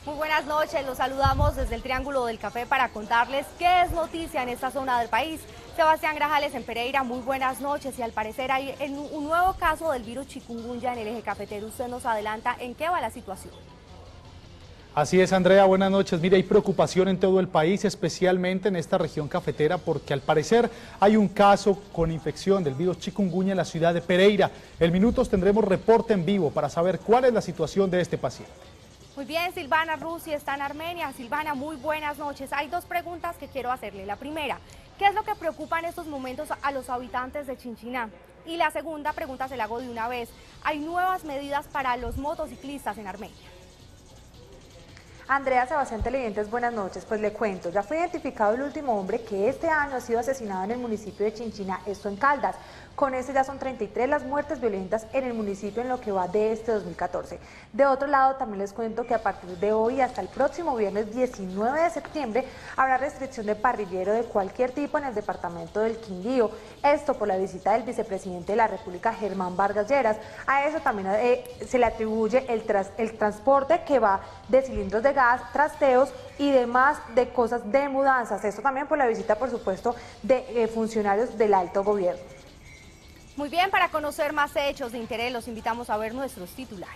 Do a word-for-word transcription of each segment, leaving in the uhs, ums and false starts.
Muy buenas noches, los saludamos desde el Triángulo del Café para contarles qué es noticia en esta zona del país. Sebastián Grajales en Pereira, muy buenas noches, y al parecer hay un nuevo caso del virus chikungunya en el eje cafetero. Usted nos adelanta en qué va la situación. Así es, Andrea, buenas noches. Mire, hay preocupación en todo el país, especialmente en esta región cafetera, porque al parecer hay un caso con infección del virus chikungunya en la ciudad de Pereira. En minutos tendremos reporte en vivo para saber cuál es la situación de este paciente. Muy bien, Silvana Rusi está en Armenia. Silvana, muy buenas noches. Hay dos preguntas que quiero hacerle. La primera, ¿qué es lo que preocupa en estos momentos a los habitantes de Chinchiná? Y la segunda pregunta se la hago de una vez. ¿Hay nuevas medidas para los motociclistas en Armenia? Andrea, Sebastián Televidentes, buenas noches. Pues le cuento, ya fue identificado el último hombre que este año ha sido asesinado en el municipio de Chinchiná, esto en Caldas. Con este ya son treinta y tres las muertes violentas en el municipio en lo que va de este dos mil catorce. De otro lado, también les cuento que a partir de hoy hasta el próximo viernes diecinueve de septiembre habrá restricción de parrillero de cualquier tipo en el departamento del Quindío. Esto por la visita del vicepresidente de la República, Germán Vargas Lleras. A eso también eh, se le atribuye el, tras, el transporte que va de cilindros de gas, trasteos y demás de cosas de mudanzas. Esto también por la visita, por supuesto, de eh, funcionarios del alto gobierno. Muy bien, para conocer más hechos de interés, los invitamos a ver nuestros titulares.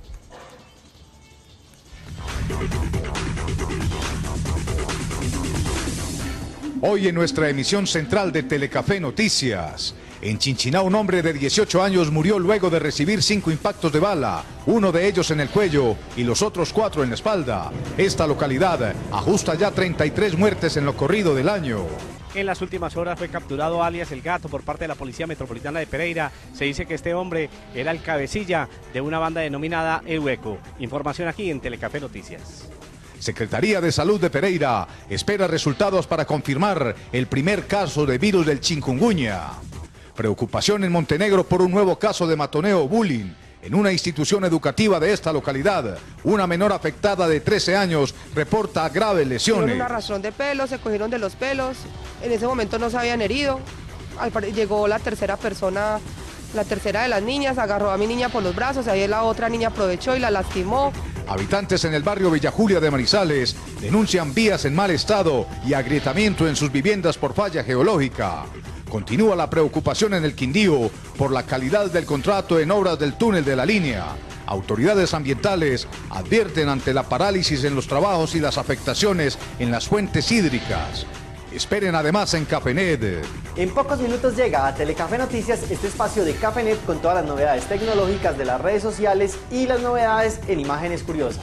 Hoy en nuestra emisión central de Telecafé Noticias. En Chinchiná, un hombre de dieciocho años murió luego de recibir cinco impactos de bala, uno de ellos en el cuello y los otros cuatro en la espalda. Esta localidad ajusta ya treinta y tres muertes en lo corrido del año. En las últimas horas fue capturado alias El Gato por parte de la Policía Metropolitana de Pereira. Se dice que este hombre era el cabecilla de una banda denominada El Hueco. Información aquí en Telecafé Noticias. Secretaría de Salud de Pereira espera resultados para confirmar el primer caso de virus del chikungunya. Preocupación en Montenegro por un nuevo caso de matoneo o bullying en una institución educativa de esta localidad. Una menor afectada de trece años reporta graves lesiones. Tuvieron un arrastrón de pelos, se cogieron de los pelos, en ese momento no se habían herido. Llegó la tercera persona, la tercera de las niñas, agarró a mi niña por los brazos, ahí la otra niña aprovechó y la lastimó. Habitantes en el barrio Villa Julia de Manizales denuncian vías en mal estado y agrietamiento en sus viviendas por falla geológica. Continúa la preocupación en el Quindío por la calidad del contrato en obras del túnel de la línea. Autoridades ambientales advierten ante la parálisis en los trabajos y las afectaciones en las fuentes hídricas. Esperen además en Cafenet. En pocos minutos llega a Telecafé Noticias este espacio de Cafenet con todas las novedades tecnológicas de las redes sociales y las novedades en imágenes curiosas.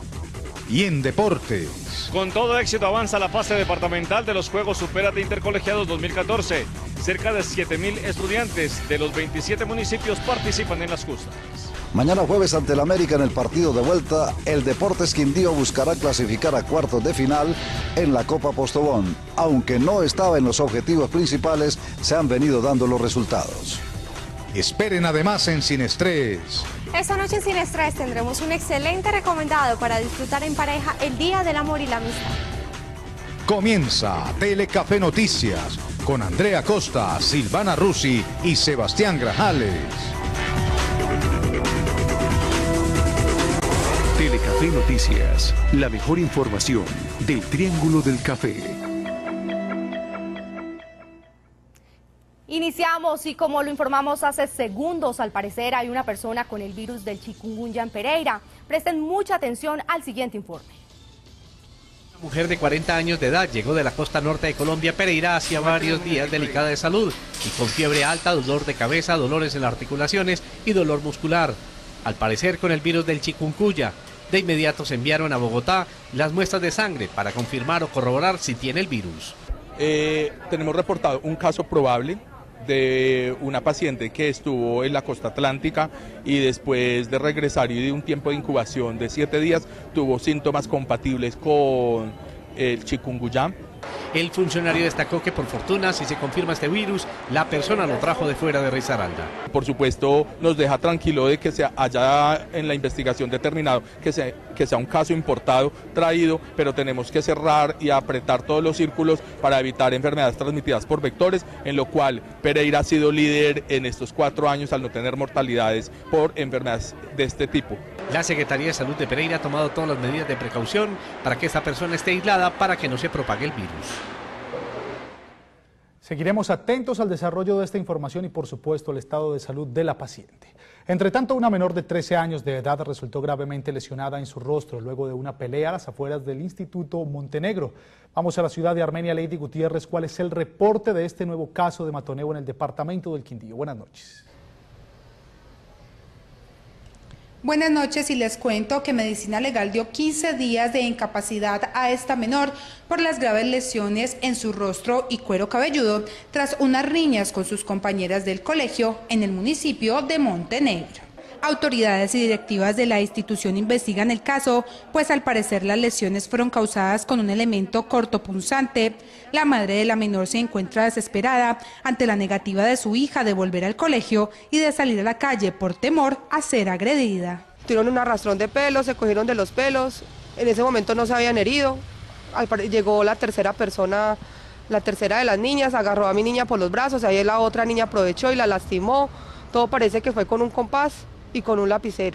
Y en deportes. Con todo éxito avanza la fase departamental de los Juegos Supérate Intercolegiados dos mil catorce. Cerca de siete mil estudiantes de los veintisiete municipios participan en las justas. Mañana jueves ante el América en el partido de vuelta, el Deportes Quindío buscará clasificar a cuartos de final en la Copa Postobón. Aunque no estaba en los objetivos principales, se han venido dando los resultados. Esperen además en Sin Estrés. Esta noche en Sin Estrés tendremos un excelente recomendado para disfrutar en pareja el Día del Amor y la Amistad. Comienza Telecafé Noticias con Andrea Costa, Silvana Rusi y Sebastián Grajales. Telecafé Noticias, la mejor información del Triángulo del Café. Iniciamos y como lo informamos hace segundos, al parecer hay una persona con el virus del chikungunya en Pereira. Presten mucha atención al siguiente informe. Una mujer de cuarenta años de edad llegó de la costa norte de Colombia, Pereira, hacía varios días delicada de salud y con fiebre alta, dolor de cabeza, dolores en las articulaciones y dolor muscular. Al parecer con el virus del chikungunya. De inmediato se enviaron a Bogotá las muestras de sangre para confirmar o corroborar si tiene el virus. Eh, tenemos reportado un caso probable de una paciente que estuvo en la costa atlántica y después de regresar y de un tiempo de incubación de siete días tuvo síntomas compatibles con el chikungunya. El funcionario destacó que por fortuna, si se confirma este virus, la persona lo trajo de fuera de Risaralda. Por supuesto, nos deja tranquilo de que se haya en la investigación determinado que sea, que sea un caso importado, traído, pero tenemos que cerrar y apretar todos los círculos para evitar enfermedades transmitidas por vectores, en lo cual Pereira ha sido líder en estos cuatro años al no tener mortalidades por enfermedades de este tipo. La Secretaría de Salud de Pereira ha tomado todas las medidas de precaución para que esta persona esté aislada para que no se propague el virus. Seguiremos atentos al desarrollo de esta información y, por supuesto, el estado de salud de la paciente. Entre tanto, una menor de trece años de edad resultó gravemente lesionada en su rostro luego de una pelea a las afueras del Instituto Montenegro. Vamos a la ciudad de Armenia, Lady Gutiérrez. ¿Cuál es el reporte de este nuevo caso de matoneo en el departamento del Quindío? Buenas noches. Buenas noches, y les cuento que Medicina Legal dio quince días de incapacidad a esta menor por las graves lesiones en su rostro y cuero cabelludo tras unas riñas con sus compañeras del colegio en el municipio de Montenegro. Autoridades y directivas de la institución investigan el caso, pues al parecer las lesiones fueron causadas con un elemento cortopunzante. La madre de la menor se encuentra desesperada ante la negativa de su hija de volver al colegio y de salir a la calle por temor a ser agredida. Tuvieron un arrastrón de pelos, se cogieron de los pelos, en ese momento no se habían herido. Llegó la tercera persona, la tercera de las niñas, agarró a mi niña por los brazos, ahí la otra niña aprovechó y la lastimó. Todo parece que fue con un compás y con un lapicero.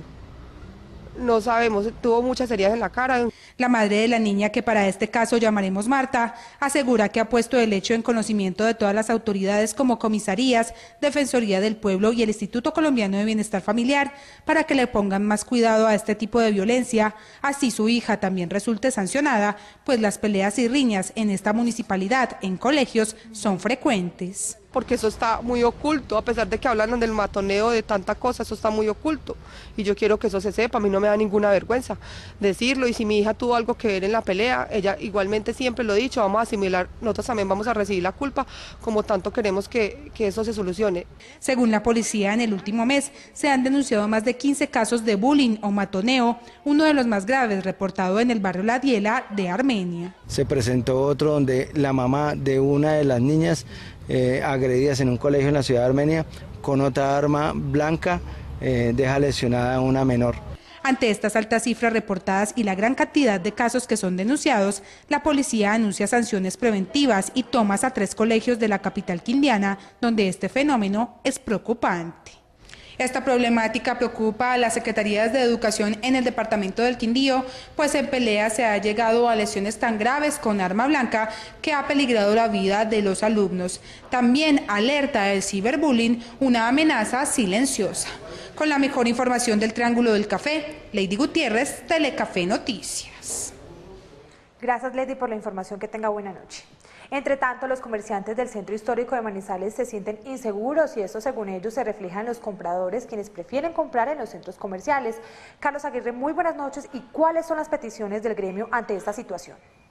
No sabemos, tuvo muchas heridas en la cara. La madre de la niña, que para este caso llamaremos Marta, asegura que ha puesto el hecho en conocimiento de todas las autoridades como comisarías, Defensoría del Pueblo y el Instituto Colombiano de Bienestar Familiar para que le pongan más cuidado a este tipo de violencia, así su hija también resulte sancionada, pues las peleas y riñas en esta municipalidad en colegios son frecuentes. Porque eso está muy oculto, a pesar de que hablan del matoneo, de tanta cosa, eso está muy oculto. Y yo quiero que eso se sepa, a mí no me da ninguna vergüenza decirlo. Y si mi hija tuvo algo que ver en la pelea, ella igualmente siempre lo he dicho, vamos a asimilar, nosotros también vamos a recibir la culpa, como tanto queremos que, que eso se solucione. Según la policía, en el último mes se han denunciado más de quince casos de bullying o matoneo, uno de los más graves reportado en el barrio La Diela de Armenia. Se presentó otro donde la mamá de una de las niñas Eh, agredidas en un colegio en la ciudad de Armenia con otra arma blanca eh, deja lesionada a una menor. Ante estas altas cifras reportadas y la gran cantidad de casos que son denunciados, la policía anuncia sanciones preventivas y tomas a tres colegios de la capital quindiana, donde este fenómeno es preocupante. Esta problemática preocupa a las secretarías de educación en el departamento del Quindío, pues en pelea se ha llegado a lesiones tan graves con arma blanca que ha peligrado la vida de los alumnos. También alerta el ciberbullying, una amenaza silenciosa. Con la mejor información del Triángulo del Café, Lady Gutiérrez, Telecafé Noticias. Gracias, Lady, por la información. Que tenga buena noche. Entre tanto, los comerciantes del centro histórico de Manizales se sienten inseguros y esto, según ellos, se refleja en los compradores, quienes prefieren comprar en los centros comerciales. Carlos Aguirre, muy buenas noches. ¿Y cuáles son las peticiones del gremio ante esta situación?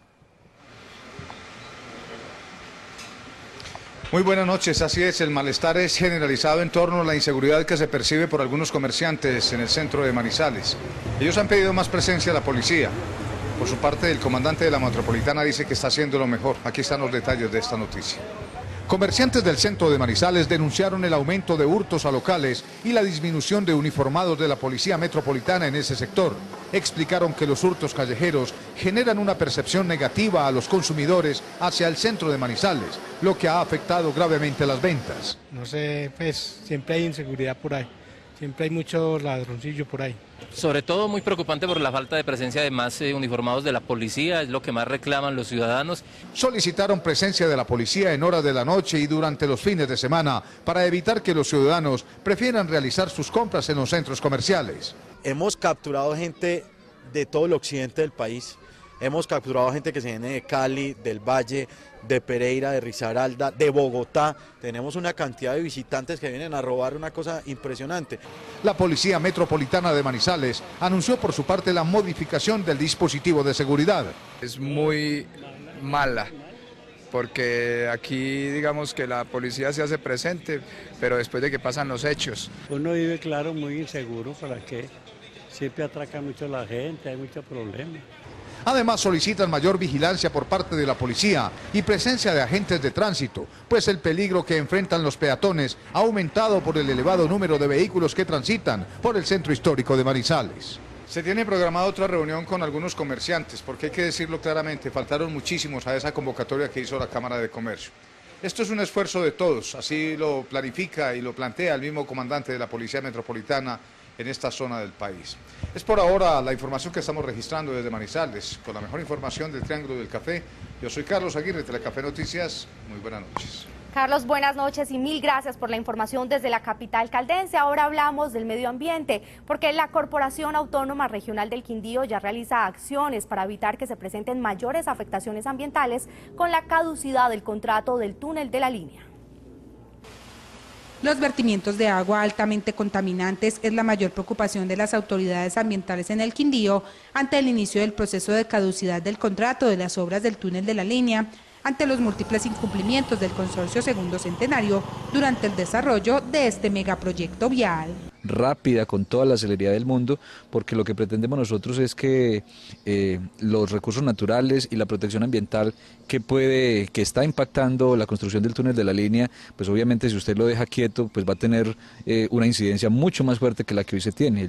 Muy buenas noches, así es, el malestar es generalizado en torno a la inseguridad que se percibe por algunos comerciantes en el centro de Manizales. Ellos han pedido más presencia de la policía. Por su parte, el comandante de la Metropolitana dice que está haciendo lo mejor. Aquí están los detalles de esta noticia. Comerciantes del centro de Manizales denunciaron el aumento de hurtos a locales y la disminución de uniformados de la Policía Metropolitana en ese sector. Explicaron que los hurtos callejeros generan una percepción negativa a los consumidores hacia el centro de Manizales, lo que ha afectado gravemente las ventas. No sé, pues siempre hay inseguridad por ahí, siempre hay mucho ladroncillo por ahí. Sobre todo muy preocupante por la falta de presencia de más eh, uniformados de la policía, es lo que más reclaman los ciudadanos. Solicitaron presencia de la policía en horas de la noche y durante los fines de semana para evitar que los ciudadanos prefieran realizar sus compras en los centros comerciales. Hemos capturado gente de todo el occidente del país, hemos capturado gente que se viene de Cali, del Valle, de Pereira, de Risaralda, de Bogotá. Tenemos una cantidad de visitantes que vienen a robar, una cosa impresionante. La Policía Metropolitana de Manizales anunció por su parte la modificación del dispositivo de seguridad. Es muy mala, porque aquí digamos que la policía se hace presente, pero después de que pasan los hechos. Uno vive, claro, muy inseguro, ¿para qué? Siempre atraca mucho a la gente, hay muchos problemas. Además solicitan mayor vigilancia por parte de la policía y presencia de agentes de tránsito, pues el peligro que enfrentan los peatones ha aumentado por el elevado número de vehículos que transitan por el centro histórico de Manizales. Se tiene programada otra reunión con algunos comerciantes, porque hay que decirlo claramente, faltaron muchísimos a esa convocatoria que hizo la Cámara de Comercio. Esto es un esfuerzo de todos, así lo planifica y lo plantea el mismo comandante de la Policía Metropolitana en esta zona del país. Es por ahora la información que estamos registrando desde Manizales, con la mejor información del Triángulo del Café. Yo soy Carlos Aguirre, Telecafé Noticias. Muy buenas noches. Carlos, buenas noches y mil gracias por la información desde la capital caldense. Ahora hablamos del medio ambiente, porque la Corporación Autónoma Regional del Quindío ya realiza acciones para evitar que se presenten mayores afectaciones ambientales con la caducidad del contrato del túnel de la línea. Los vertimientos de agua altamente contaminantes es la mayor preocupación de las autoridades ambientales en el Quindío ante el inicio del proceso de caducidad del contrato de las obras del túnel de la línea, ante los múltiples incumplimientos del Consorcio Segundo Centenario durante el desarrollo de este megaproyecto vial. Rápida, con toda la celeridad del mundo, porque lo que pretendemos nosotros es que eh, los recursos naturales y la protección ambiental que puede, que está impactando la construcción del túnel de la línea, pues obviamente si usted lo deja quieto, pues va a tener eh, una incidencia mucho más fuerte que la que hoy se tiene.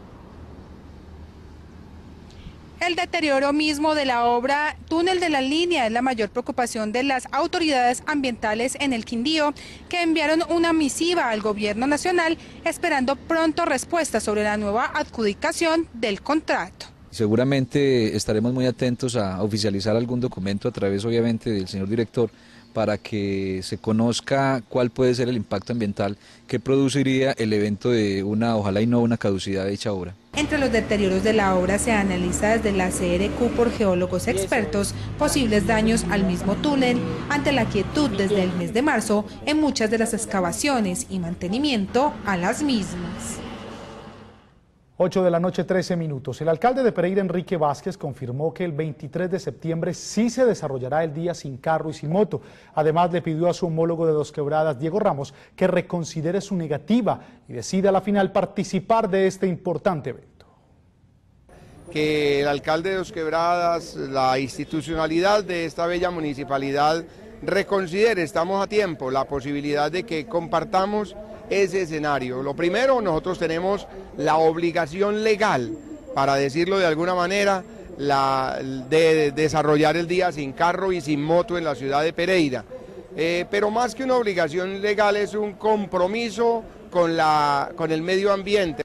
El deterioro mismo de la obra Túnel de la Línea es la mayor preocupación de las autoridades ambientales en el Quindío, que enviaron una misiva al gobierno nacional esperando pronto respuesta sobre la nueva adjudicación del contrato. Seguramente estaremos muy atentos a oficializar algún documento a través obviamente del señor director para que se conozca cuál puede ser el impacto ambiental que produciría el evento de una, ojalá y no una caducidad de dicha obra. Entre los deterioros de la obra se analiza desde la C R Q por geólogos expertos posibles daños al mismo túnel ante la quietud desde el mes de marzo en muchas de las excavaciones y mantenimiento a las mismas. ocho de la noche, trece minutos. El alcalde de Pereira, Enrique Vázquez, confirmó que el veintitrés de septiembre sí se desarrollará el día sin carro y sin moto. Además, le pidió a su homólogo de Dos Quebradas, Diego Ramos, que reconsidere su negativa y decida a la final participar de este importante evento. Que el alcalde de Dos Quebradas, la institucionalidad de esta bella municipalidad, reconsidere, estamos a tiempo, la posibilidad de que compartamos ese escenario. Lo primero, nosotros tenemos la obligación legal, para decirlo de alguna manera, la, de desarrollar el día sin carro y sin moto en la ciudad de Pereira. Eh, pero más que una obligación legal es un compromiso con, la, con el medio ambiente.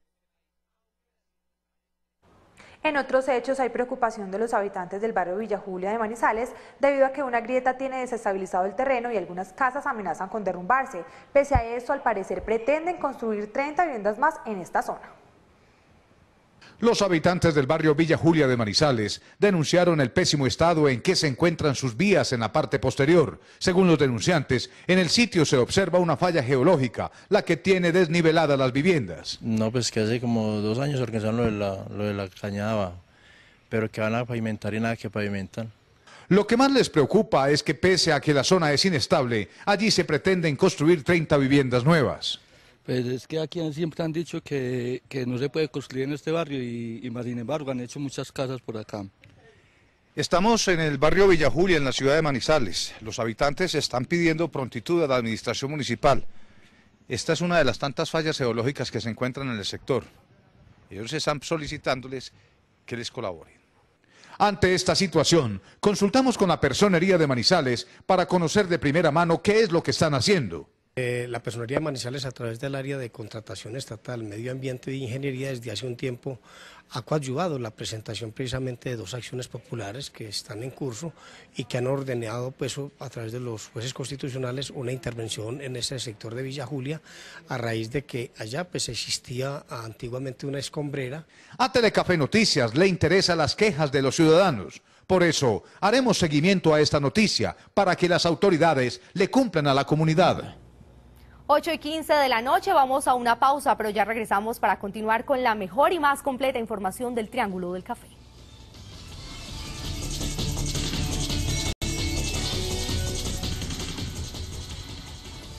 En otros hechos hay preocupación de los habitantes del barrio Villa Julia de Manizales debido a que una grieta tiene desestabilizado el terreno y algunas casas amenazan con derrumbarse. Pese a esto, al parecer pretenden construir treinta viviendas más en esta zona. Los habitantes del barrio Villa Julia de Manizales denunciaron el pésimo estado en que se encuentran sus vías en la parte posterior. Según los denunciantes, en el sitio se observa una falla geológica, la que tiene desniveladas las viviendas. No, pues que hace como dos años organizaron lo de la, lo de la cañada abajo, pero que van a pavimentar y nada que pavimentan. Lo que más les preocupa es que pese a que la zona es inestable, allí se pretenden construir treinta viviendas nuevas. Pues es que aquí siempre han dicho que, que no se puede construir en este barrio y, y más sin embargo han hecho muchas casas por acá. Estamos en el barrio Villa Julia, en la ciudad de Manizales. Los habitantes están pidiendo prontitud a la administración municipal. Esta es una de las tantas fallas geológicas que se encuentran en el sector. Ellos están solicitándoles que les colaboren. Ante esta situación, consultamos con la Personería de Manizales para conocer de primera mano qué es lo que están haciendo. Eh, la Personería de Manizales, a través del área de contratación estatal, medio ambiente e ingeniería, desde hace un tiempo ha coadyuvado la presentación precisamente de dos acciones populares que están en curso y que han ordenado pues, a través de los jueces constitucionales una intervención en ese sector de Villa Julia a raíz de que allá pues, existía antiguamente una escombrera. A Telecafé Noticias le interesan las quejas de los ciudadanos. Por eso haremos seguimiento a esta noticia para que las autoridades le cumplan a la comunidad. ocho y quince de la noche, vamos a una pausa, pero ya regresamos para continuar con la mejor y más completa información del Triángulo del Café.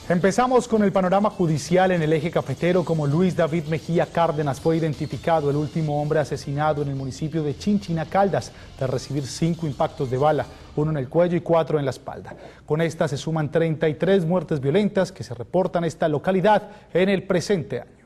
Empezamos con el panorama judicial en el eje cafetero. Como Luis David Mejía Cárdenas fue identificado el último hombre asesinado en el municipio de Chinchiná, Caldas, tras recibir cinco impactos de bala, uno en el cuello y cuatro en la espalda. Con esta se suman treinta y tres muertes violentas que se reportan en esta localidad en el presente año.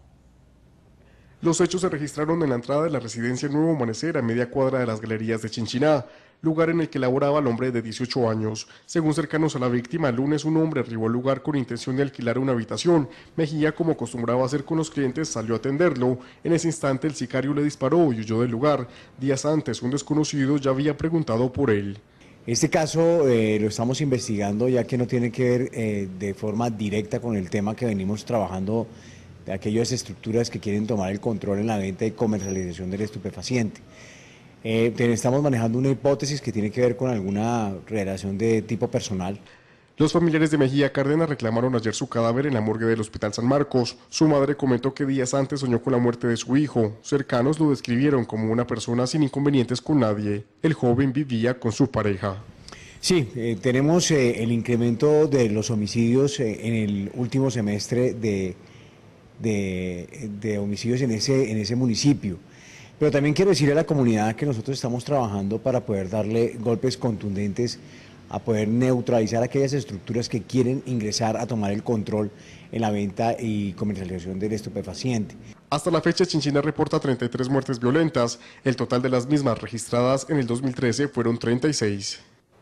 Los hechos se registraron en la entrada de la residencia Nuevo Amanecer, a media cuadra de las galerías de Chinchiná, lugar en el que laboraba el hombre de dieciocho años. Según cercanos a la víctima, el lunes un hombre arribó al lugar con intención de alquilar una habitación. Mejía, como acostumbraba hacer con los clientes, salió a atenderlo. En ese instante el sicario le disparó y huyó del lugar. Días antes, un desconocido ya había preguntado por él. Este caso eh, lo estamos investigando, ya que no tiene que ver eh, de forma directa con el tema que venimos trabajando de aquellas estructuras que quieren tomar el control en la venta y comercialización del estupefaciente. Eh, estamos manejando una hipótesis que tiene que ver con alguna relación de tipo personal. Los familiares de Mejía Cárdenas reclamaron ayer su cadáver en la morgue del Hospital San Marcos. Su madre comentó que días antes soñó con la muerte de su hijo. Cercanos lo describieron como una persona sin inconvenientes con nadie. El joven vivía con su pareja. Sí, eh, tenemos eh, el incremento de los homicidios eh, en el último semestre de, de, de homicidios en ese, en ese municipio. Pero también quiero decirle a la comunidad que nosotros estamos trabajando para poder darle golpes contundentes, a poder neutralizar aquellas estructuras que quieren ingresar a tomar el control en la venta y comercialización del estupefaciente. Hasta la fecha, Chinchiná reporta treinta y tres muertes violentas. El total de las mismas registradas en el dos mil trece fueron treinta y seis.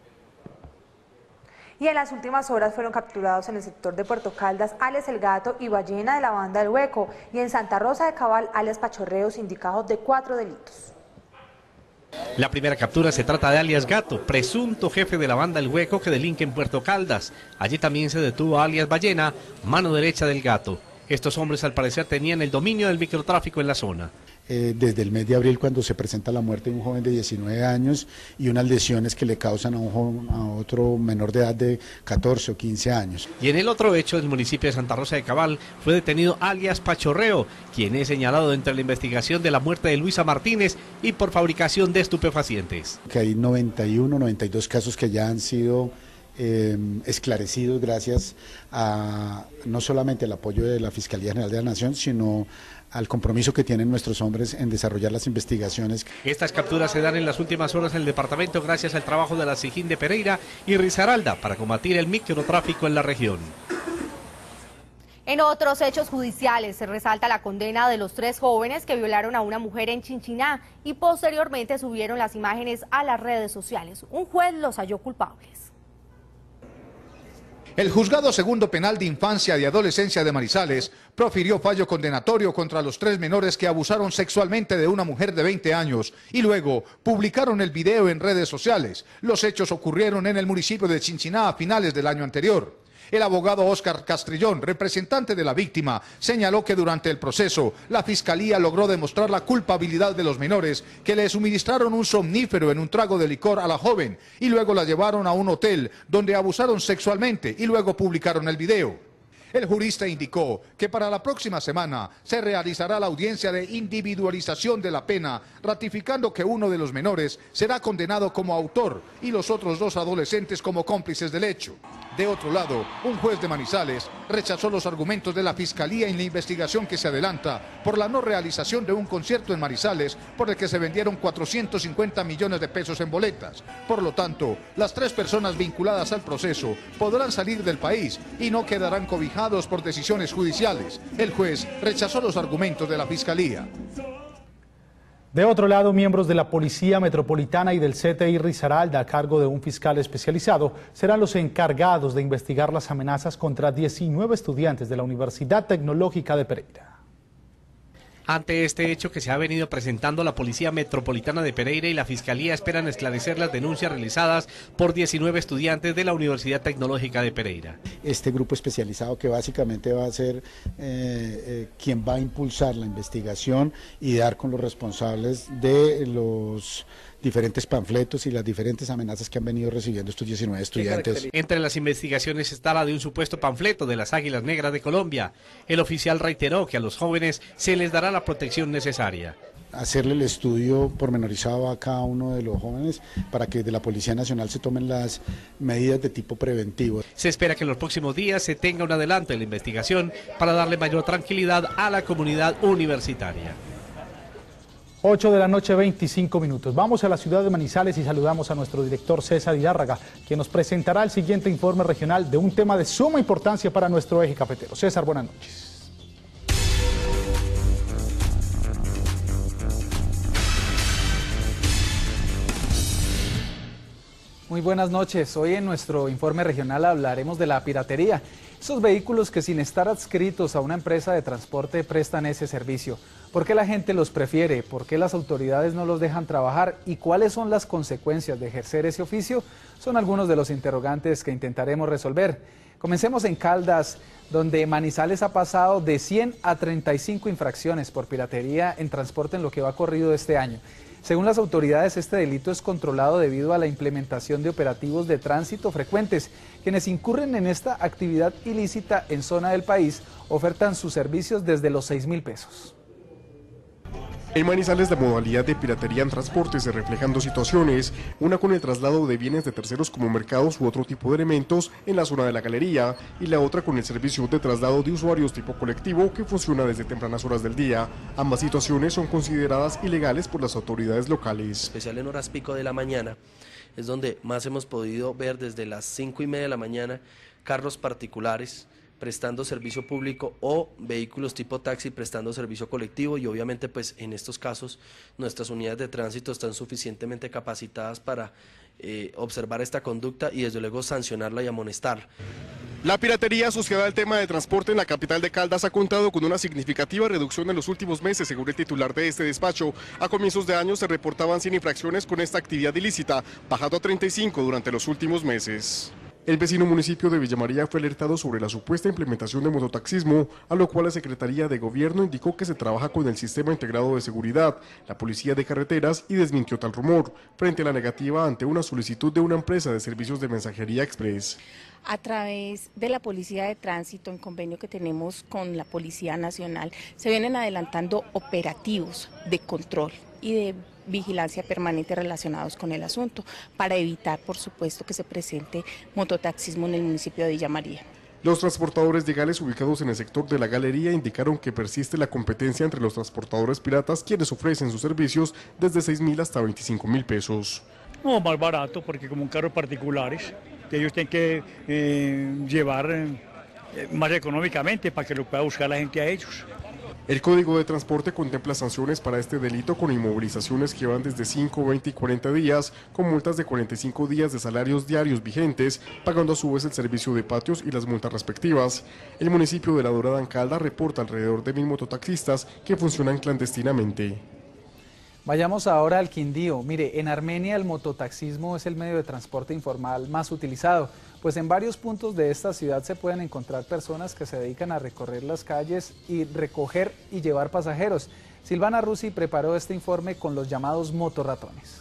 Y en las últimas horas fueron capturados en el sector de Puerto Caldas alias El Gato y Ballena de la banda El Hueco, y en Santa Rosa de Cabal alias Pachorreo, sindicados de cuatro delitos. La primera captura se trata de alias Gato, presunto jefe de la banda El Hueco que delinque en Puerto Caldas. Allí también se detuvo a alias Ballena, mano derecha del Gato. Estos hombres al parecer tenían el dominio del microtráfico en la zona. Eh, desde el mes de abril, cuando se presenta la muerte de un joven de diecinueve años y unas lesiones que le causan a, un joven, a otro menor de edad de catorce o quince años. Y en el otro hecho del municipio de Santa Rosa de Cabal fue detenido alias Pachorreo, quien es señalado dentro de la investigación de la muerte de Luisa Martínez y por fabricación de estupefacientes. Que hay noventa y uno, noventa y dos casos que ya han sido eh, esclarecidos gracias a no solamente el apoyo de la Fiscalía General de la Nación, sino al compromiso que tienen nuestros hombres en desarrollar las investigaciones. Estas capturas se dan en las últimas horas en el departamento gracias al trabajo de la SIJIN de Pereira y Risaralda para combatir el microtráfico en la región. En otros hechos judiciales se resalta la condena de los tres jóvenes que violaron a una mujer en Chinchiná y posteriormente subieron las imágenes a las redes sociales. Un juez los halló culpables. El Juzgado Segundo Penal de Infancia y Adolescencia de Manizales profirió fallo condenatorio contra los tres menores que abusaron sexualmente de una mujer de veinte años y luego publicaron el video en redes sociales. Los hechos ocurrieron en el municipio de Chinchiná a finales del año anterior. El abogado Óscar Castrillón, representante de la víctima, señaló que durante el proceso la Fiscalía logró demostrar la culpabilidad de los menores que le suministraron un somnífero en un trago de licor a la joven y luego la llevaron a un hotel donde abusaron sexualmente y luego publicaron el video. El jurista indicó que para la próxima semana se realizará la audiencia de individualización de la pena, ratificando que uno de los menores será condenado como autor y los otros dos adolescentes como cómplices del hecho. De otro lado, un juez de Manizales rechazó los argumentos de la Fiscalía en la investigación que se adelanta por la no realización de un concierto en Manizales por el que se vendieron cuatrocientos cincuenta millones de pesos en boletas. Por lo tanto, las tres personas vinculadas al proceso podrán salir del país y no quedarán cobijados por decisiones judiciales. El juez rechazó los argumentos de la Fiscalía. De otro lado, miembros de la Policía Metropolitana y del C T I Risaralda, a cargo de un fiscal especializado, serán los encargados de investigar las amenazas contra diecinueve estudiantes de la Universidad Tecnológica de Pereira. Ante este hecho que se ha venido presentando, la Policía Metropolitana de Pereira y la Fiscalía esperan esclarecer las denuncias realizadas por diecinueve estudiantes de la Universidad Tecnológica de Pereira. Este grupo especializado que básicamente va a ser eh, eh, quien va a impulsar la investigación y dar con los responsables de los diferentes panfletos y las diferentes amenazas que han venido recibiendo estos diecinueve estudiantes. Entre las investigaciones está la de un supuesto panfleto de las Águilas Negras de Colombia. El oficial reiteró que a los jóvenes se les dará la protección necesaria. hacerle el estudio pormenorizado a cada uno de los jóvenes para que de la Policía Nacional se tomen las medidas de tipo preventivo. Se espera que en los próximos días se tenga un adelanto en la investigación para darle mayor tranquilidad a la comunidad universitaria. ocho de la noche, veinticinco minutos. Vamos a la ciudad de Manizales y saludamos a nuestro director César Hidárraga, quien nos presentará el siguiente informe regional de un tema de suma importancia para nuestro eje cafetero. César, buenas noches. Muy buenas noches. Hoy en nuestro informe regional hablaremos de la piratería. Esos vehículos que sin estar adscritos a una empresa de transporte prestan ese servicio. ¿Por qué la gente los prefiere? ¿Por qué las autoridades no los dejan trabajar? ¿Y cuáles son las consecuencias de ejercer ese oficio? Son algunos de los interrogantes que intentaremos resolver. Comencemos en Caldas, donde Manizales ha pasado de cien a treinta y cinco infracciones por piratería en transporte en lo que va corrido este año. Según las autoridades, este delito es controlado debido a la implementación de operativos de tránsito frecuentes. Quienes incurren en esta actividad ilícita en zona del país ofertan sus servicios desde los seis mil pesos. En Manizales, la modalidad de piratería en transporte se reflejan dos situaciones, una con el traslado de bienes de terceros como mercados u otro tipo de elementos en la zona de la galería, y la otra con el servicio de traslado de usuarios tipo colectivo que funciona desde tempranas horas del día. Ambas situaciones son consideradas ilegales por las autoridades locales. Especial en horas pico de la mañana, es donde más hemos podido ver desde las cinco y media de la mañana carros particulares prestando servicio público o vehículos tipo taxi prestando servicio colectivo, y obviamente pues en estos casos nuestras unidades de tránsito están suficientemente capacitadas para eh, observar esta conducta y desde luego sancionarla y amonestarla. La piratería asociada al tema de transporte en la capital de Caldas ha contado con una significativa reducción en los últimos meses, según el titular de este despacho. A comienzos de año se reportaban cien infracciones con esta actividad ilícita, bajando a treinta y cinco durante los últimos meses. El vecino municipio de Villa María fue alertado sobre la supuesta implementación de mototaxismo, a lo cual la Secretaría de Gobierno indicó que se trabaja con el Sistema Integrado de Seguridad, la Policía de Carreteras, y desmintió tal rumor, frente a la negativa ante una solicitud de una empresa de servicios de mensajería express. A través de la Policía de Tránsito, en convenio que tenemos con la Policía Nacional, se vienen adelantando operativos de control y de vigilancia permanente relacionados con el asunto, para evitar, por supuesto, que se presente mototaxismo en el municipio de Villa María. Los transportadores legales ubicados en el sector de la galería indicaron que persiste la competencia entre los transportadores piratas, quienes ofrecen sus servicios desde seis mil hasta veinticinco mil pesos. No, más barato, porque como un carro particulares, que ellos tienen que eh, llevar eh, más económicamente para que lo pueda buscar la gente a ellos. El Código de Transporte contempla sanciones para este delito con inmovilizaciones que van desde cinco, veinte y cuarenta días, con multas de cuarenta y cinco días de salarios diarios vigentes, pagando a su vez el servicio de patios y las multas respectivas. El municipio de La Dorada en Caldas reporta alrededor de mil mototaxistas que funcionan clandestinamente. Vayamos ahora al Quindío. Mire, en Armenia el mototaxismo es el medio de transporte informal más utilizado, pues en varios puntos de esta ciudad se pueden encontrar personas que se dedican a recorrer las calles y recoger y llevar pasajeros. Silvana Rusi preparó este informe con los llamados motorratones.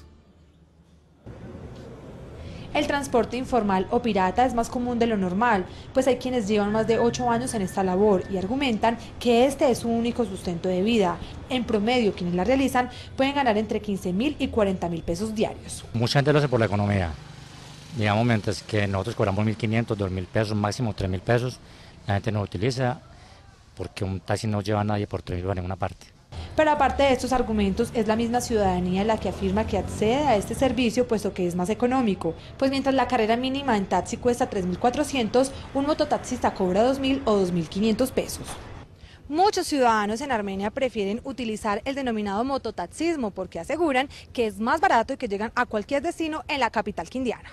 El transporte informal o pirata es más común de lo normal, pues hay quienes llevan más de ocho años en esta labor y argumentan que este es su único sustento de vida. En promedio, quienes la realizan pueden ganar entre quince mil y cuarenta mil pesos diarios. Mucha gente lo hace por la economía, digamos, mientras que nosotros cobramos mil quinientos, dos mil pesos, máximo tres mil pesos, la gente no lo utiliza porque un taxi no lleva a nadie por tres mil a ninguna parte. Pero aparte de estos argumentos, es la misma ciudadanía la que afirma que accede a este servicio puesto que es más económico, pues mientras la carrera mínima en taxi cuesta tres mil cuatrocientos, un mototaxista cobra dos mil o dos mil quinientos pesos. Muchos ciudadanos en Armenia prefieren utilizar el denominado mototaxismo porque aseguran que es más barato y que llegan a cualquier destino en la capital quindiana.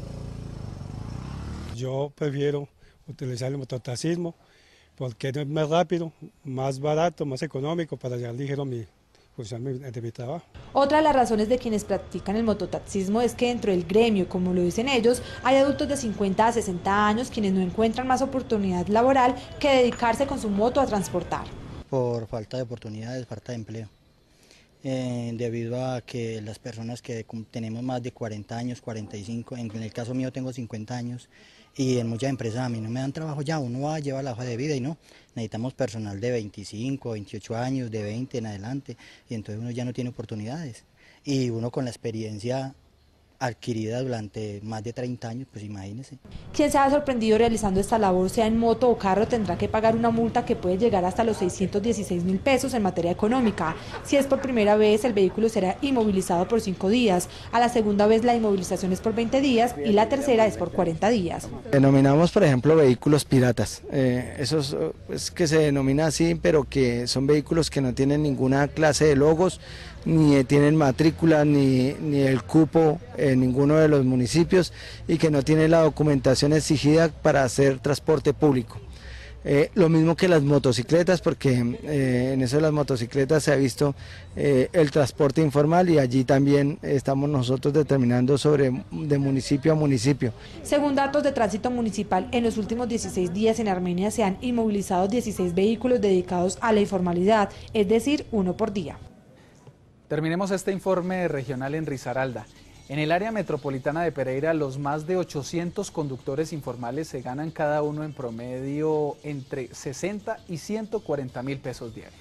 Yo prefiero utilizar el mototaxismo porque es más rápido, más barato, más económico para llegar ligero a mi función de mi trabajo. Otra de las razones de quienes practican el mototaxismo es que dentro del gremio, como lo dicen ellos, hay adultos de cincuenta a sesenta años quienes no encuentran más oportunidad laboral que dedicarse con su moto a transportar. Por falta de oportunidades, falta de empleo. eh, debido a que las personas que tenemos más de cuarenta años, cuarenta y cinco, en el caso mío tengo cincuenta años, y en muchas empresas a mí no me dan trabajo ya, uno va a llevar la hoja de vida y no, necesitamos personal de veinticinco, veintiocho años, de veinte en adelante, y entonces uno ya no tiene oportunidades, y uno con la experiencia adquirida durante más de treinta años, pues imagínese. Quien se ha sorprendido realizando esta labor, sea en moto o carro, tendrá que pagar una multa que puede llegar hasta los seiscientos dieciséis mil pesos en materia económica. Si es por primera vez, el vehículo será inmovilizado por cinco días. A la segunda vez la inmovilización es por veinte días y la tercera es por cuarenta días. Denominamos, por ejemplo, vehículos piratas. Eh, esos es que se denomina así, pero que son vehículos que no tienen ninguna clase de logos, ni tienen matrícula, ni, ni el cupo en ninguno de los municipios y que no tienen la documentación exigida para hacer transporte público. Eh, lo mismo que las motocicletas, porque eh, en eso de las motocicletas se ha visto eh, el transporte informal y allí también estamos nosotros determinando sobre de municipio a municipio. Según datos de tránsito municipal, en los últimos dieciséis días en Armenia se han inmovilizado dieciséis vehículos dedicados a la informalidad, es decir, uno por día. Terminemos este informe regional en Risaralda. En el área metropolitana de Pereira, los más de ochocientos conductores informales se ganan cada uno en promedio entre sesenta y ciento cuarenta mil pesos diarios.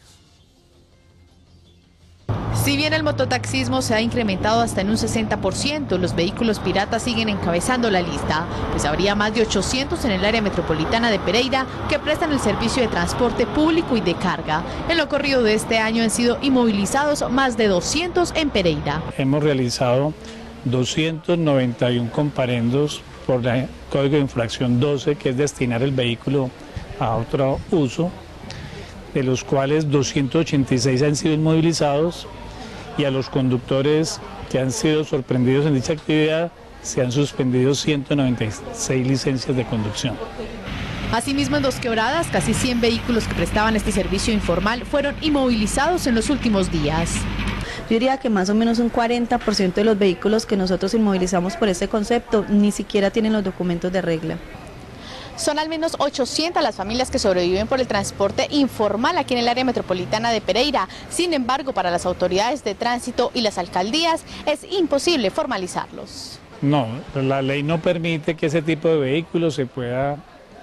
Si bien el mototaxismo se ha incrementado hasta en un sesenta por ciento, los vehículos piratas siguen encabezando la lista, pues habría más de ochocientos en el área metropolitana de Pereira que prestan el servicio de transporte público y de carga. En lo corrido de este año han sido inmovilizados más de doscientos en Pereira. Hemos realizado doscientos noventa y uno comparendos por el Código de Infracción doce, que es destinar el vehículo a otro uso, de los cuales doscientos ochenta y seis han sido inmovilizados, y a los conductores que han sido sorprendidos en dicha actividad se han suspendido ciento noventa y seis licencias de conducción. Asimismo, en Dos Quebradas, casi cien vehículos que prestaban este servicio informal fueron inmovilizados en los últimos días. Yo diría que más o menos un cuarenta por ciento de los vehículos que nosotros inmovilizamos por este concepto ni siquiera tienen los documentos de regla. Son al menos ochocientas las familias que sobreviven por el transporte informal aquí en el área metropolitana de Pereira. Sin embargo, para las autoridades de tránsito y las alcaldías es imposible formalizarlos. No, la ley no permite que ese tipo de vehículos se pueda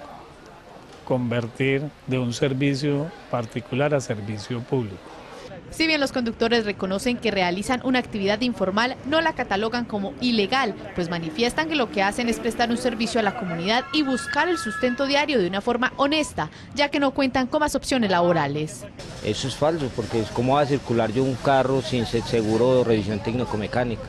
convertir de un servicio particular a servicio público. Si bien los conductores reconocen que realizan una actividad informal, no la catalogan como ilegal, pues manifiestan que lo que hacen es prestar un servicio a la comunidad y buscar el sustento diario de una forma honesta, ya que no cuentan con más opciones laborales. Eso es falso, porque ¿cómo va a circular yo un carro sin seguro o revisión técnico-mecánica?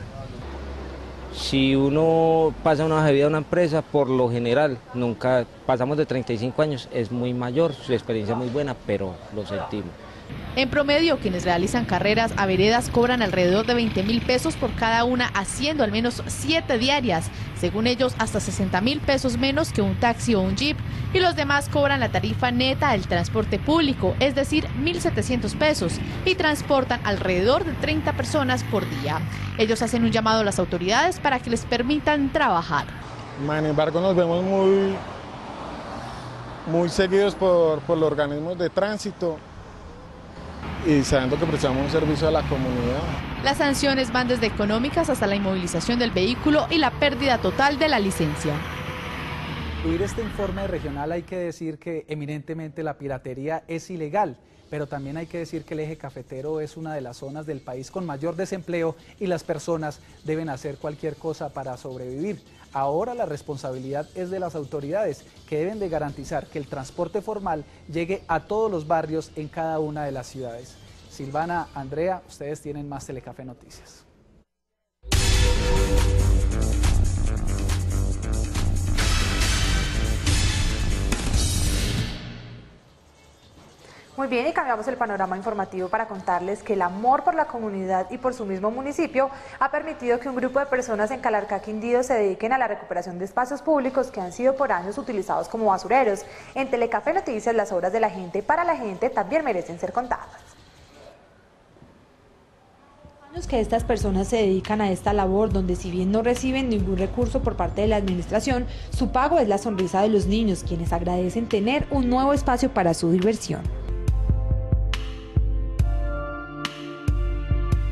Si uno pasa una hoja de vida a una empresa, por lo general, nunca pasamos de treinta y cinco años, es muy mayor, su experiencia es muy buena, pero lo sentimos. En promedio, quienes realizan carreras a veredas cobran alrededor de veinte mil pesos por cada una, haciendo al menos siete diarias. Según ellos, hasta sesenta mil pesos menos que un taxi o un jeep. Y los demás cobran la tarifa neta del transporte público, es decir, mil setecientos pesos, y transportan alrededor de treinta personas por día. Ellos hacen un llamado a las autoridades para que les permitan trabajar. Sin embargo, nos vemos muy, muy seguidos por, por los organismos de tránsito, y sabiendo que prestamos un servicio a la comunidad. Las sanciones van desde económicas hasta la inmovilización del vehículo y la pérdida total de la licencia. Para concluir este informe regional hay que decir que eminentemente la piratería es ilegal, pero también hay que decir que el eje cafetero es una de las zonas del país con mayor desempleo y las personas deben hacer cualquier cosa para sobrevivir. Ahora la responsabilidad es de las autoridades, que deben de garantizar que el transporte formal llegue a todos los barrios en cada una de las ciudades. Silvana, Andrea, ustedes tienen más Telecafé Noticias. Muy bien, y cambiamos el panorama informativo para contarles que el amor por la comunidad y por su mismo municipio ha permitido que un grupo de personas en Calarcá, Quindío, se dediquen a la recuperación de espacios públicos que han sido por años utilizados como basureros. En Telecafé Noticias, las obras de la gente para la gente también merecen ser contadas. Años que estas personas se dedican a esta labor, donde si bien no reciben ningún recurso por parte de la administración, su pago es la sonrisa de los niños, quienes agradecen tener un nuevo espacio para su diversión.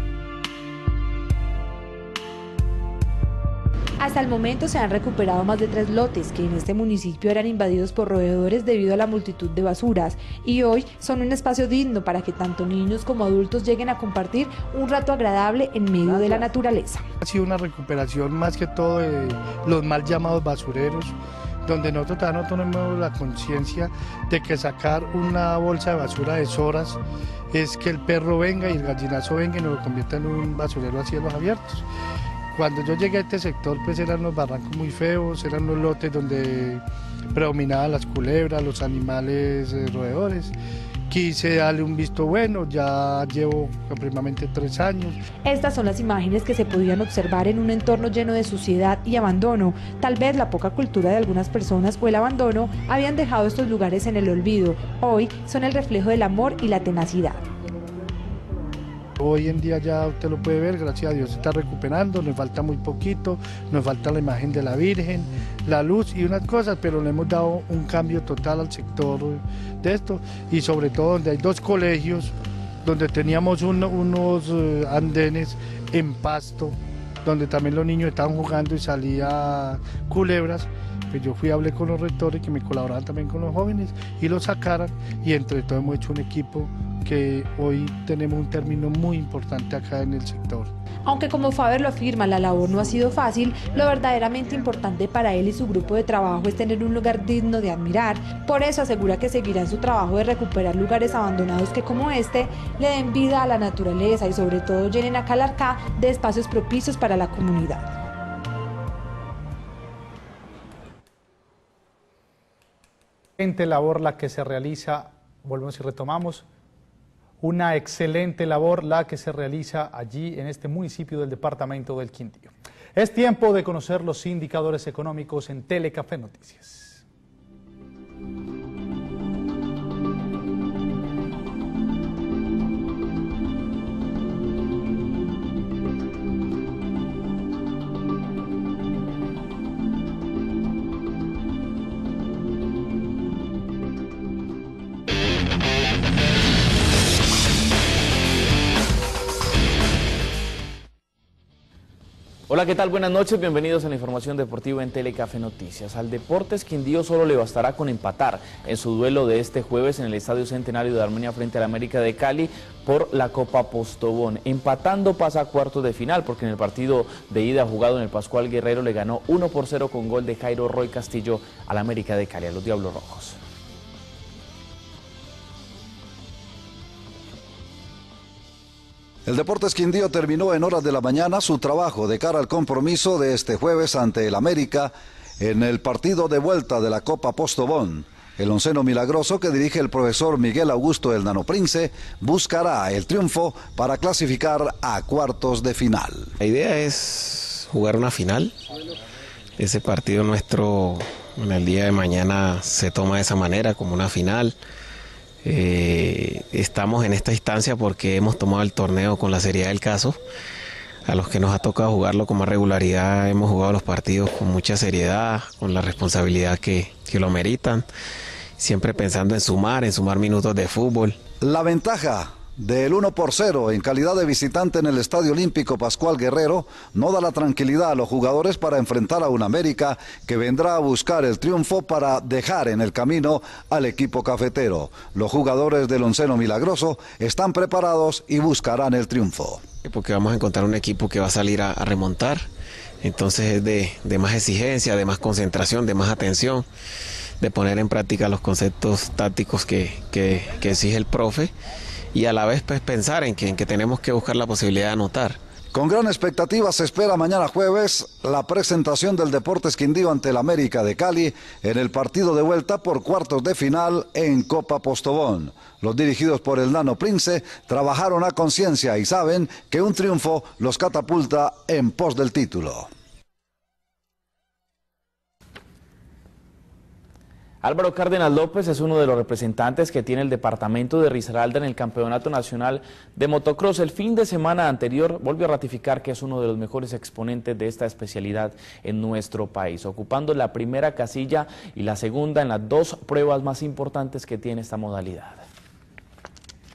Hasta el momento se han recuperado más de tres lotes que en este municipio eran invadidos por roedores debido a la multitud de basuras y hoy son un espacio digno para que tanto niños como adultos lleguen a compartir un rato agradable en medio de la naturaleza. Ha sido una recuperación más que todo de los mal llamados basureros, donde nosotros todavía no tenemos la conciencia de que sacar una bolsa de basura de horas es que el perro venga y el gallinazo venga y nos lo convierta en un basurero a cielos abiertos. Cuando yo llegué a este sector, pues eran los barrancos muy feos, eran los lotes donde predominaban las culebras, los animales eh, roedores. Quise darle un visto bueno, ya llevo aproximadamente tres años. Estas son las imágenes que se podían observar en un entorno lleno de suciedad y abandono. Tal vez la poca cultura de algunas personas o el abandono habían dejado estos lugares en el olvido. Hoy son el reflejo del amor y la tenacidad. Hoy en día ya usted lo puede ver, gracias a Dios se está recuperando, nos falta muy poquito, nos falta la imagen de la Virgen, la luz y unas cosas, pero le hemos dado un cambio total al sector de esto y sobre todo donde hay dos colegios, donde teníamos uno, unos uh, andenes en pasto, donde también los niños estaban jugando y salía culebras. Pues yo fui, hablé con los rectores que me colaboraban también con los jóvenes y los sacaran y entre todos hemos hecho un equipo que hoy tenemos un término muy importante acá en el sector. Aunque como Faber lo afirma, la labor no ha sido fácil, lo verdaderamente importante para él y su grupo de trabajo es tener un lugar digno de admirar. Por eso asegura que seguirá en su trabajo de recuperar lugares abandonados que como este le den vida a la naturaleza y sobre todo llenen a Calarcá de espacios propicios para la comunidad. Excelente labor la que se realiza, volvemos y retomamos, una excelente labor la que se realiza allí en este municipio del departamento del Quindío. Es tiempo de conocer los indicadores económicos en Telecafé Noticias. Hola, ¿qué tal? Buenas noches, bienvenidos a la información deportiva en Telecafé Noticias. Al Deportes Quindío solo le bastará con empatar en su duelo de este jueves en el Estadio Centenario de Armenia frente al América de Cali por la Copa Postobón. Empatando pasa a cuartos de final porque en el partido de ida jugado en el Pascual Guerrero le ganó uno por cero con gol de Jairo Roy Castillo al América de Cali, a los Diablos Rojos. El Deportes Quindío terminó en horas de la mañana su trabajo de cara al compromiso de este jueves ante el América en el partido de vuelta de la Copa Postobón. El onceno milagroso que dirige el profesor Miguel Augusto del Nano Prince buscará el triunfo para clasificar a cuartos de final. La idea es jugar una final. Ese partido nuestro en el día de mañana se toma de esa manera, como una final. Eh, estamos en esta instancia porque hemos tomado el torneo con la seriedad del caso. A los que nos ha tocado jugarlo con más regularidad hemos jugado los partidos con mucha seriedad, con la responsabilidad que, que lo meritan, siempre pensando en sumar, en sumar minutos de fútbol. La ventaja del uno por cero en calidad de visitante en el Estadio Olímpico Pascual Guerrero no da la tranquilidad a los jugadores para enfrentar a un América que vendrá a buscar el triunfo para dejar en el camino al equipo cafetero. Los jugadores del onceno milagroso están preparados y buscarán el triunfo. Porque vamos a encontrar un equipo que va a salir a, a remontar, entonces es de, de más exigencia, de más concentración, de más atención, de poner en práctica los conceptos tácticos que, que, que exige el profe. Y a la vez pues pensar en que, en que tenemos que buscar la posibilidad de anotar. Con gran expectativa se espera mañana jueves la presentación del Deportes Quindío ante el América de Cali en el partido de vuelta por cuartos de final en Copa Postobón. Los dirigidos por el Nano Prince trabajaron a conciencia y saben que un triunfo los catapulta en pos del título. Álvaro Cárdenas López es uno de los representantes que tiene el departamento de Risaralda en el Campeonato Nacional de Motocross. El fin de semana anterior volvió a ratificar que es uno de los mejores exponentes de esta especialidad en nuestro país, ocupando la primera casilla y la segunda en las dos pruebas más importantes que tiene esta modalidad.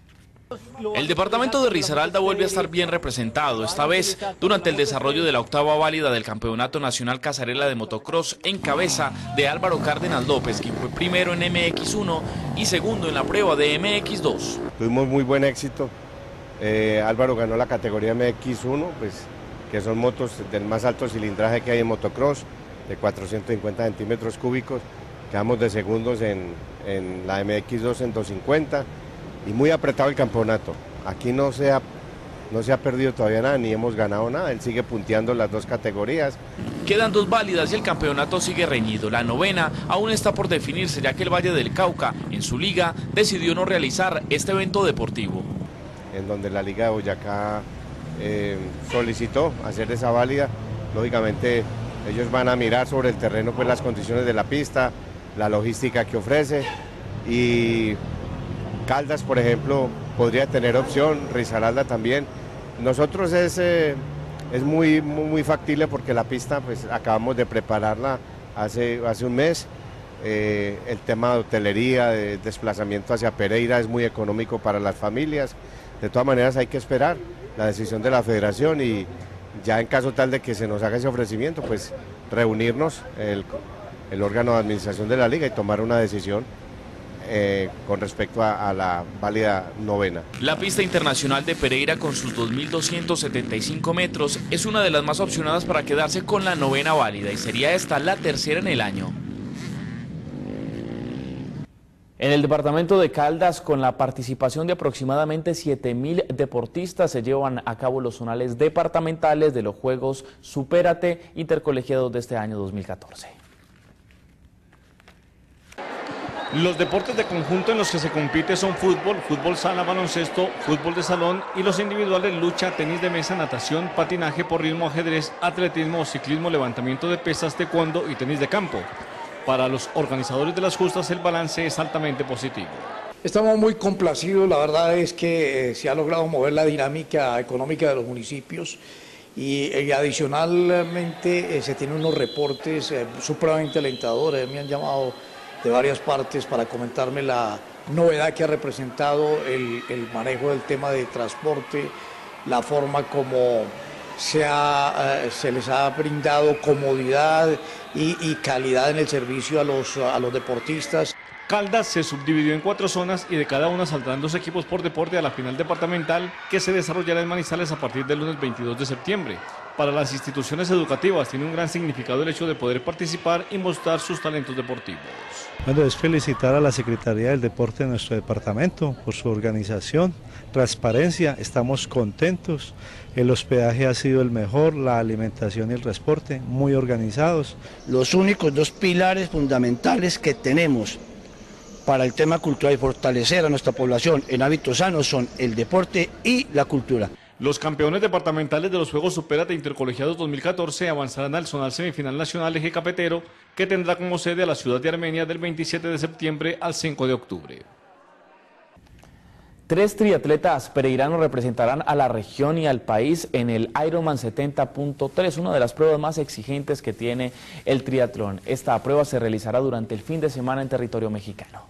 El departamento de Risaralda vuelve a estar bien representado, esta vez durante el desarrollo de la octava válida del Campeonato Nacional Casarela de Motocross en cabeza de Álvaro Cárdenas López, quien fue primero en M X uno y segundo en la prueba de M X dos. Tuvimos muy buen éxito, eh, Álvaro ganó la categoría M X uno, pues, que son motos del más alto cilindraje que hay en motocross, de cuatrocientos cincuenta centímetros cúbicos, quedamos de segundos en, en la M X dos en doscientos cincuenta. Y muy apretado el campeonato. Aquí no se, ha, no se ha perdido todavía nada, ni hemos ganado nada. Él sigue punteando las dos categorías. Quedan dos válidas y el campeonato sigue reñido. La novena aún está por definirse, ya que el Valle del Cauca, en su liga, decidió no realizar este evento deportivo. En donde la Liga de Boyacá eh, solicitó hacer esa válida. Lógicamente ellos van a mirar sobre el terreno pues, las condiciones de la pista, la logística que ofrece y... Caldas, por ejemplo, podría tener opción, Risaralda también. Nosotros es, eh, es muy, muy, muy factible porque la pista pues acabamos de prepararla hace, hace un mes. Eh, el tema de hotelería, de desplazamiento hacia Pereira es muy económico para las familias. De todas maneras hay que esperar la decisión de la federación y ya en caso tal de que se nos haga ese ofrecimiento, pues reunirnos el, el órgano de administración de la liga y tomar una decisión. Eh, con respecto a, a la válida novena. La pista internacional de Pereira con sus dos mil doscientos setenta y cinco metros es una de las más opcionadas para quedarse con la novena válida y sería esta la tercera en el año. En el departamento de Caldas, con la participación de aproximadamente siete mil deportistas, se llevan a cabo los zonales departamentales de los Juegos Supérate intercolegiados de este año dos mil catorce. Los deportes de conjunto en los que se compite son fútbol, fútbol sala, baloncesto, fútbol de salón y los individuales lucha, tenis de mesa, natación, patinaje, porrismo, ajedrez, atletismo, ciclismo, levantamiento de pesas, taekwondo y tenis de campo. Para los organizadores de las justas el balance es altamente positivo. Estamos muy complacidos, la verdad es que eh, se ha logrado mover la dinámica económica de los municipios y, y adicionalmente eh, se tienen unos reportes eh, supremamente alentadores. Me han llamado de varias partes para comentarme la novedad que ha representado el, el manejo del tema de transporte, la forma como se, ha, eh, se les ha brindado comodidad y, y calidad en el servicio a los, a los deportistas. Caldas se subdividió en cuatro zonas y de cada una saldrán dos equipos por deporte a la final departamental que se desarrollará en Manizales a partir del lunes veintidós de septiembre. Para las instituciones educativas tiene un gran significado el hecho de poder participar y mostrar sus talentos deportivos. Bueno, es felicitar a la Secretaría del Deporte de nuestro departamento por su organización, transparencia, estamos contentos, el hospedaje ha sido el mejor, la alimentación y el transporte, muy organizados. Los únicos dos pilares fundamentales que tenemos para el tema cultural y fortalecer a nuestra población en hábitos sanos son el deporte y la cultura. Los campeones departamentales de los Juegos Supérate Intercolegiados dos mil catorce avanzarán al zonal semifinal nacional Eje Cafetero, que tendrá como sede a la ciudad de Armenia del veintisiete de septiembre al cinco de octubre. Tres triatletas pereiranos representarán a la región y al país en el Ironman setenta punto tres, una de las pruebas más exigentes que tiene el triatlón. Esta prueba se realizará durante el fin de semana en territorio mexicano.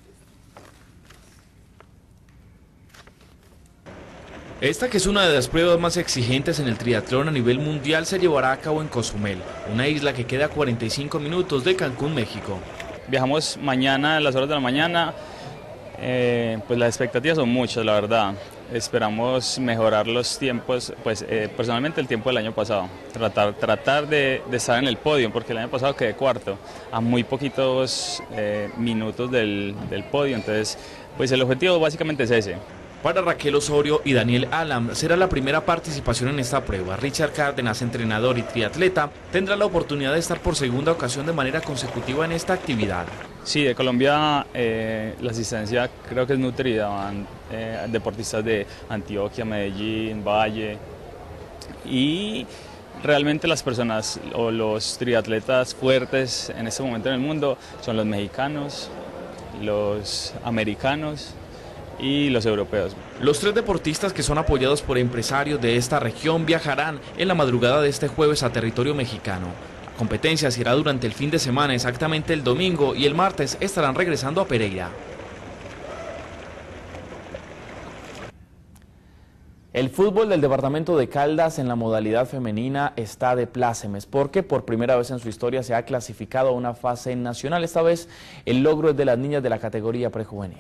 Esta, que es una de las pruebas más exigentes en el triatlón a nivel mundial, se llevará a cabo en Cozumel, una isla que queda a cuarenta y cinco minutos de Cancún, México. Viajamos mañana a las horas de la mañana, eh, pues las expectativas son muchas, la verdad. Esperamos mejorar los tiempos, pues eh, personalmente el tiempo del año pasado, tratar, tratar de, de estar en el podio, porque el año pasado quedé cuarto, a muy poquitos eh, minutos del, del podio, entonces pues el objetivo básicamente es ese. Para Raquel Osorio y Daniel Alam será la primera participación en esta prueba. Richard Cárdenas, entrenador y triatleta, tendrá la oportunidad de estar por segunda ocasión de manera consecutiva en esta actividad. Sí, de Colombia eh, la asistencia creo que es nutrida, van eh, deportistas de Antioquia, Medellín, Valle, y realmente las personas o los triatletas fuertes en este momento en el mundo son los mexicanos, los americanos y los europeos. Los tres deportistas, que son apoyados por empresarios de esta región, viajarán en la madrugada de este jueves a territorio mexicano. La competencia se irá durante el fin de semana, exactamente el domingo, y el martes estarán regresando a Pereira. El fútbol del departamento de Caldas en la modalidad femenina está de plácemes porque por primera vez en su historia se ha clasificado a una fase nacional. Esta vez el logro es de las niñas de la categoría prejuvenil.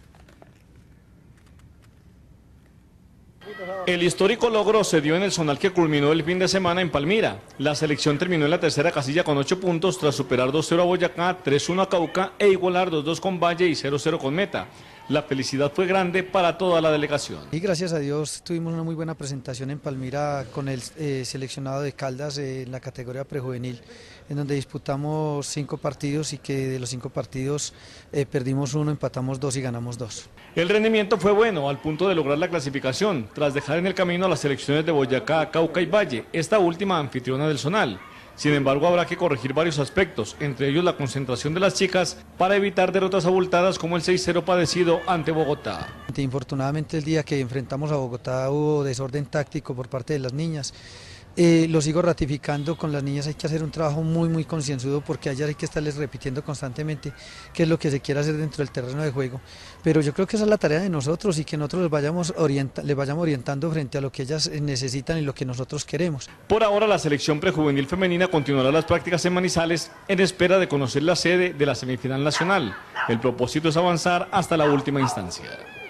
El histórico logro se dio en el zonal que culminó el fin de semana en Palmira. La selección terminó en la tercera casilla con ocho puntos tras superar dos cero a Boyacá, tres uno a Cauca e igualar dos dos con Valle y cero cero con Meta. La felicidad fue grande para toda la delegación. Y gracias a Dios tuvimos una muy buena presentación en Palmira con el eh, seleccionado de Caldas eh, en la categoría prejuvenil, en donde disputamos cinco partidos y que de los cinco partidos eh, perdimos uno, empatamos dos y ganamos dos. El rendimiento fue bueno al punto de lograr la clasificación, tras dejar en el camino a las selecciones de Boyacá, Cauca y Valle, esta última anfitriona del zonal. Sin embargo, habrá que corregir varios aspectos, entre ellos la concentración de las chicas para evitar derrotas abultadas como el seis cero padecido ante Bogotá. Infortunadamente el día que enfrentamos a Bogotá hubo desorden táctico por parte de las niñas. Eh, lo sigo ratificando, con las niñas hay que hacer un trabajo muy muy concienzudo porque a ellas hay que estarles repitiendo constantemente qué es lo que se quiere hacer dentro del terreno de juego, pero yo creo que esa es la tarea de nosotros y que nosotros les vayamos, orienta, les vayamos orientando frente a lo que ellas necesitan y lo que nosotros queremos. Por ahora la selección prejuvenil femenina continuará las prácticas en Manizales en espera de conocer la sede de la semifinal nacional. El propósito es avanzar hasta la última instancia.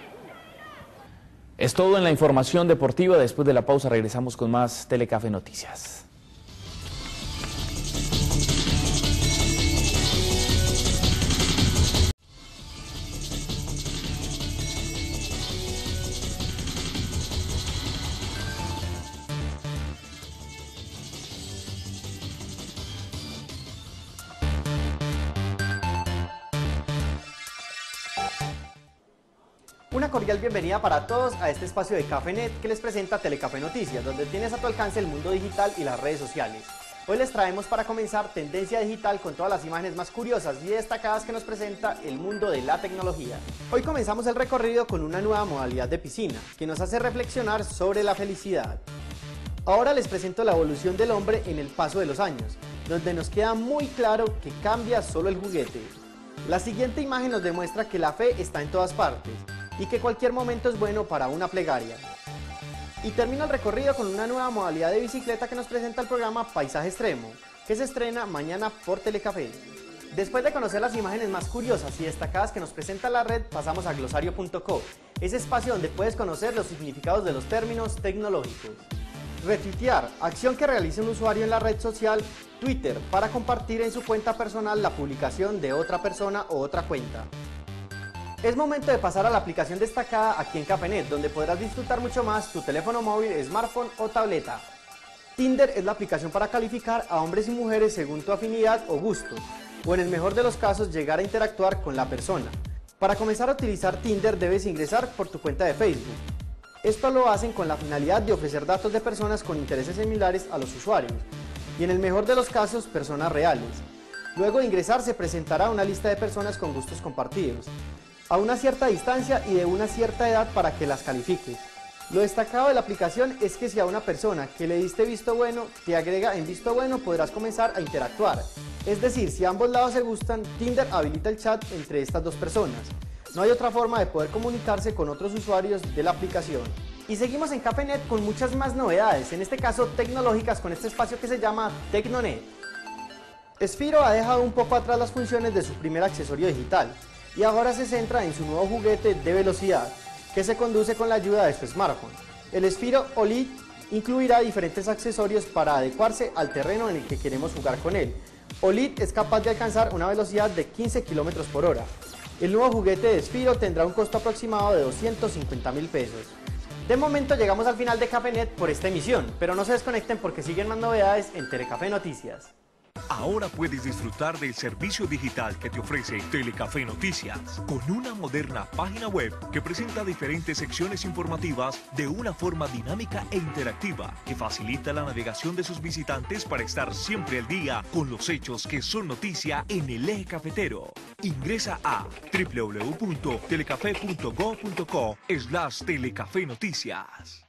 Es todo en la información deportiva. Después de la pausa regresamos con más Telecafé Noticias. Una cordial bienvenida para todos a este espacio de Cafenet que les presenta Telecafé Noticias, donde tienes a tu alcance el mundo digital y las redes sociales. Hoy les traemos para comenzar tendencia digital con todas las imágenes más curiosas y destacadas que nos presenta el mundo de la tecnología. Hoy comenzamos el recorrido con una nueva modalidad de piscina que nos hace reflexionar sobre la felicidad. Ahora les presento la evolución del hombre en el paso de los años, donde nos queda muy claro que cambia solo el juguete. La siguiente imagen nos demuestra que la fe está en todas partes y que cualquier momento es bueno para una plegaria. Y termina el recorrido con una nueva modalidad de bicicleta que nos presenta el programa Paisaje Extremo, que se estrena mañana por Telecafé. Después de conocer las imágenes más curiosas y destacadas que nos presenta la red, pasamos a glosario punto co, ese espacio donde puedes conocer los significados de los términos tecnológicos. Retuitear, acción que realice un usuario en la red social Twitter para compartir en su cuenta personal la publicación de otra persona o otra cuenta. Es momento de pasar a la aplicación destacada aquí en Cafenet, donde podrás disfrutar mucho más tu teléfono móvil, smartphone o tableta. Tinder es la aplicación para calificar a hombres y mujeres según tu afinidad o gustos, o en el mejor de los casos llegar a interactuar con la persona. Para comenzar a utilizar Tinder debes ingresar por tu cuenta de Facebook. Esto lo hacen con la finalidad de ofrecer datos de personas con intereses similares a los usuarios, y en el mejor de los casos personas reales. Luego de ingresar se presentará una lista de personas con gustos compartidos, a una cierta distancia y de una cierta edad para que las califiques. Lo destacado de la aplicación es que si a una persona que le diste visto bueno te agrega en visto bueno, podrás comenzar a interactuar. Es decir, si ambos lados se gustan, Tinder habilita el chat entre estas dos personas. No hay otra forma de poder comunicarse con otros usuarios de la aplicación. Y seguimos en Cafenet con muchas más novedades, en este caso tecnológicas, con este espacio que se llama Tecnonet. Sphero ha dejado un poco atrás las funciones de su primer accesorio digital y ahora se centra en su nuevo juguete de velocidad, que se conduce con la ayuda de su smartphone. El Sphero O L E D incluirá diferentes accesorios para adecuarse al terreno en el que queremos jugar con él. O L E D es capaz de alcanzar una velocidad de quince kilómetros por hora. El nuevo juguete de Sphero tendrá un costo aproximado de doscientos cincuenta mil pesos. De momento llegamos al final de Cafenet por esta emisión, pero no se desconecten porque siguen más novedades en Telecafé Noticias. Ahora puedes disfrutar del servicio digital que te ofrece Telecafé Noticias, con una moderna página web que presenta diferentes secciones informativas de una forma dinámica e interactiva, que facilita la navegación de sus visitantes para estar siempre al día con los hechos que son noticia en el eje cafetero. Ingresa a w w w punto telecafé punto go punto co slash Telecafé Noticias.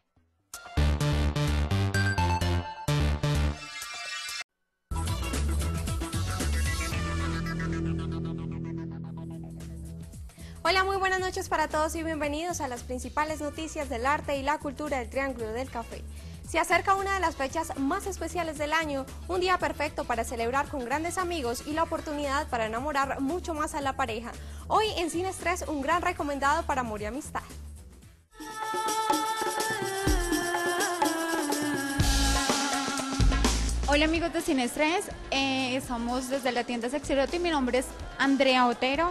Hola, muy buenas noches para todos y bienvenidos a las principales noticias del arte y la cultura del Triángulo del Café. Se acerca una de las fechas más especiales del año, un día perfecto para celebrar con grandes amigos y la oportunidad para enamorar mucho más a la pareja. Hoy en Cine Estrés, un gran recomendado para amor y amistad. Hola amigos de Cine Estrés, eh, estamos desde la tienda Sexieroto y mi nombre es Andrea Otero.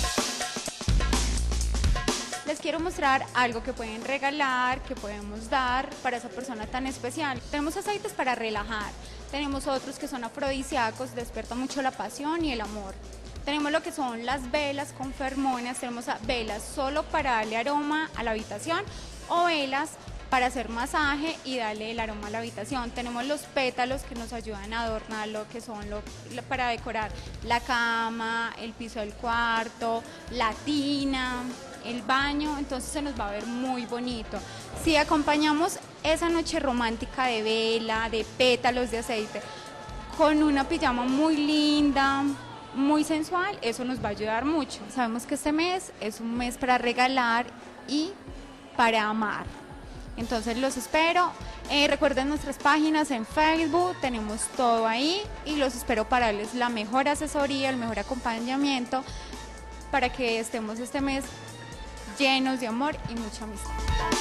Les quiero mostrar algo que pueden regalar, que podemos dar para esa persona tan especial. Tenemos aceites para relajar, tenemos otros que son afrodisíacos, despiertan mucho la pasión y el amor. Tenemos lo que son las velas con feromonas, tenemos velas solo para darle aroma a la habitación o velas para hacer masaje y darle el aroma a la habitación. Tenemos los pétalos que nos ayudan a adornar lo que son lo, para decorar la cama, el piso del cuarto, la tina, el baño, entonces se nos va a ver muy bonito. Si acompañamos esa noche romántica de vela, de pétalos de aceite, con una pijama muy linda, muy sensual, eso nos va a ayudar mucho. Sabemos que este mes es un mes para regalar y para amar. Entonces los espero, eh, recuerden nuestras páginas en Facebook, tenemos todo ahí y los espero para darles la mejor asesoría, el mejor acompañamiento para que estemos este mes llenos de amor y mucha amistad.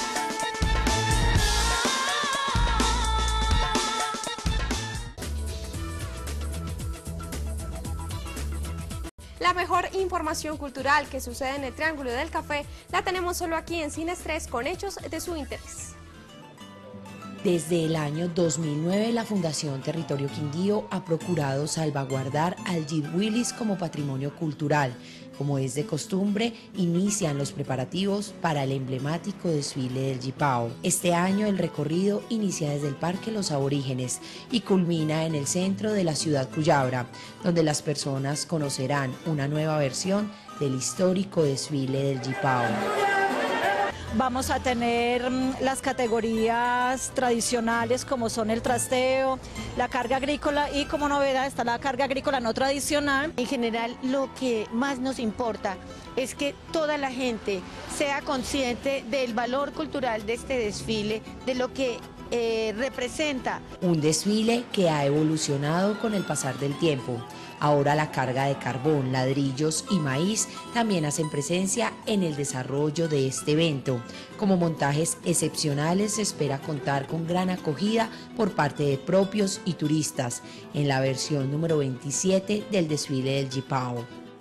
La mejor información cultural que sucede en el Triángulo del Café la tenemos solo aquí en Cine Estrés con hechos de su interés. Desde el año dos mil nueve, la Fundación Territorio Quindío ha procurado salvaguardar al Jeep Willys como patrimonio cultural. Como es de costumbre, inician los preparativos para el emblemático desfile del Jipao. Este año el recorrido inicia desde el Parque Los Aborígenes y culmina en el centro de la ciudad Cuyabra, donde las personas conocerán una nueva versión del histórico desfile del Jipao. Vamos a tener las categorías tradicionales como son el trasteo, la carga agrícola y como novedad está la carga agrícola no tradicional. En general lo que más nos importa es que toda la gente sea consciente del valor cultural de este desfile, de lo que eh, representa. Un desfile que ha evolucionado con el pasar del tiempo. Ahora la carga de carbón, ladrillos y maíz también hacen presencia en el desarrollo de este evento. Como montajes excepcionales se espera contar con gran acogida por parte de propios y turistas en la versión número veintisiete del desfile del Jipao.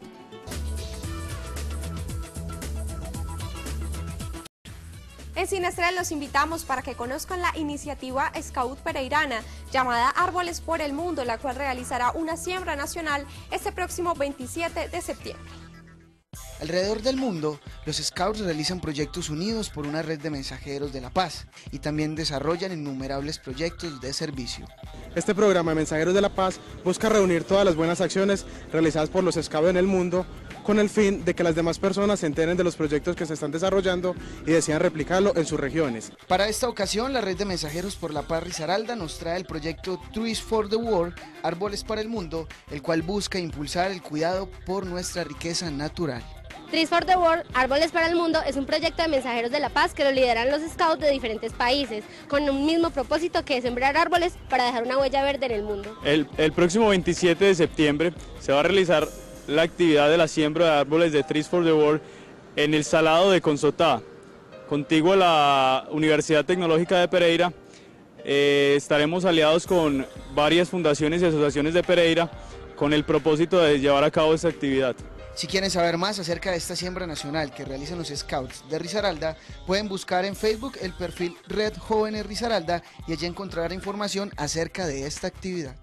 En Cine Estrés los invitamos para que conozcan la iniciativa Scout Pereirana llamada Árboles por el Mundo, la cual realizará una siembra nacional este próximo veintisiete de septiembre. Alrededor del mundo, los Scouts realizan proyectos unidos por una red de mensajeros de la paz y también desarrollan innumerables proyectos de servicio. Este programa de Mensajeros de la Paz busca reunir todas las buenas acciones realizadas por los Scouts en el mundo con el fin de que las demás personas se enteren de los proyectos que se están desarrollando y decidan replicarlo en sus regiones. Para esta ocasión, la red de Mensajeros por la Paz Risaralda nos trae el proyecto Trees for the World, Árboles para el Mundo, el cual busca impulsar el cuidado por nuestra riqueza natural. Trees for the World, Árboles para el Mundo es un proyecto de mensajeros de la paz que lo lideran los scouts de diferentes países, con un mismo propósito que es sembrar árboles para dejar una huella verde en el mundo. El, el próximo veintisiete de septiembre se va a realizar la actividad de la siembra de árboles de Trees for the World en el Salado de Consotá, contiguo a la Universidad Tecnológica de Pereira. Eh, estaremos aliados con varias fundaciones y asociaciones de Pereira con el propósito de llevar a cabo esta actividad. Si quieren saber más acerca de esta siembra nacional que realizan los Scouts de Risaralda, pueden buscar en Facebook el perfil Red Jóvenes Risaralda y allí encontrarán información acerca de esta actividad.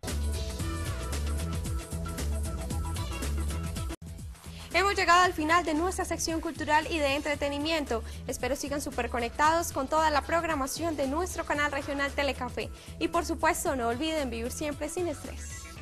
Hemos llegado al final de nuestra sección cultural y de entretenimiento. Espero sigan súper conectados con toda la programación de nuestro canal regional Telecafé. Y por supuesto, no olviden vivir siempre sin estrés.